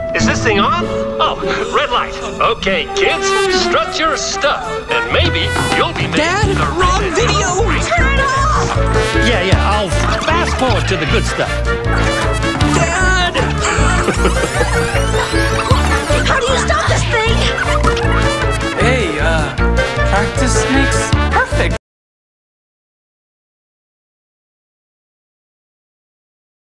Is this thing on? Oh, red light. Okay, kids, strut your stuff, and maybe you'll be made Dad, wrong video! Turn it off! Yeah, I'll fast forward to the good stuff. Dad! How do you stop this thing? Hey, practice makes